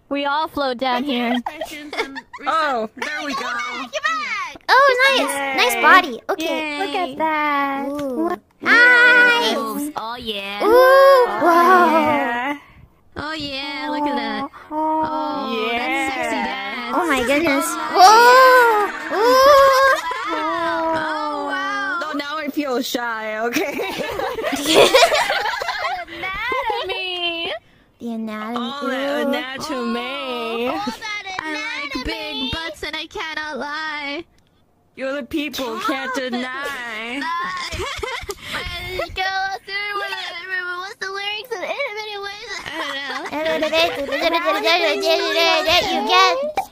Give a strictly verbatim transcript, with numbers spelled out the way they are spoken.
We all float down here. Oh, there we go. You're back! Oh, nice! Yay. Nice body. Okay. Yay. Look at that. Ooh. Hi! Moves. Oh yeah. Ooh! Wow! Yeah. Oh yeah, look at that. Oh, Yeah. that's sexy dance. Oh my goodness. Oh, Whoa! Ooh! Oh wow. Oh, now I feel shy, okay? Anatomy. The anatomy. All that Ooh. anatomy. All that I like big butts and I cannot lie. You're the people can't deny. What's the lyrics of it? Anyways, I don't know. You get